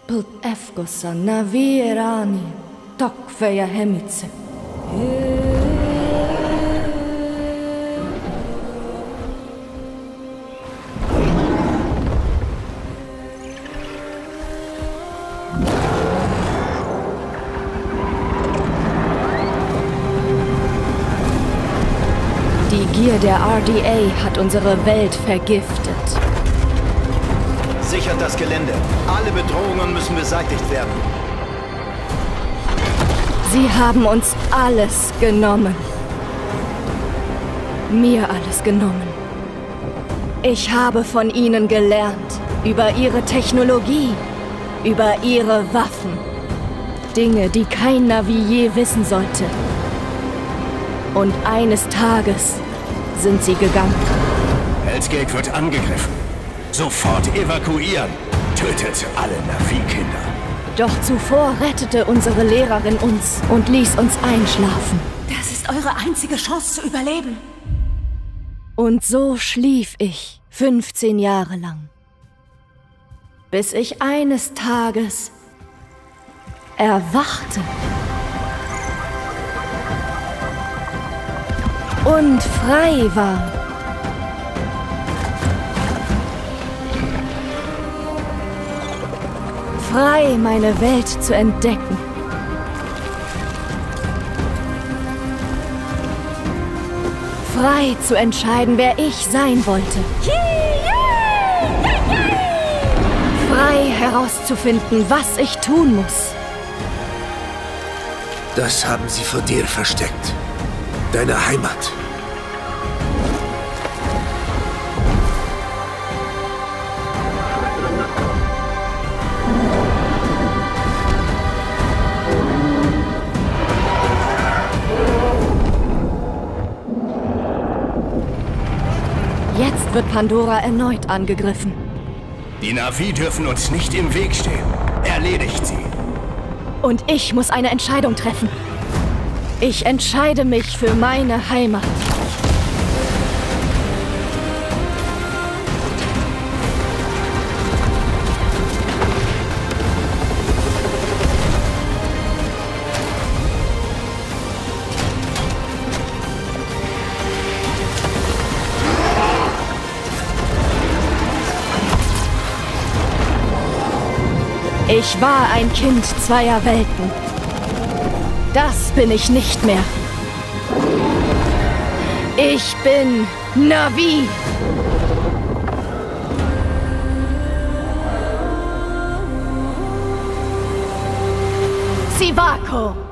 Pult efkossa navierani tokveja hemitse. Die Gier der RDA hat unsere Welt vergiftet. Sichert das Gelände. Alle Bedrohungen müssen beseitigt werden. Sie haben uns alles genommen. Mir alles genommen. Ich habe von ihnen gelernt. Über ihre Technologie. Über ihre Waffen. Dinge, die kein Navi je wissen sollte. Und eines Tages sind sie gegangen. Hell's Gate wird angegriffen. Sofort evakuieren. Tötet alle Navi-Kinder. Doch zuvor rettete unsere Lehrerin uns und ließ uns einschlafen. Das ist eure einzige Chance zu überleben. Und so schlief ich 15 Jahre lang. Bis ich eines Tages erwachte. Und frei war. Frei, meine Welt zu entdecken. Frei zu entscheiden, wer ich sein wollte. Frei herauszufinden, was ich tun muss. Das haben sie vor dir versteckt. Deine Heimat. Jetzt wird Pandora erneut angegriffen. Die Navi dürfen uns nicht im Weg stehen. Erledigt sie. Und ich muss eine Entscheidung treffen. Ich entscheide mich für meine Heimat. Ich war ein Kind zweier Welten. Das bin ich nicht mehr. Ich bin Navi. Sivako.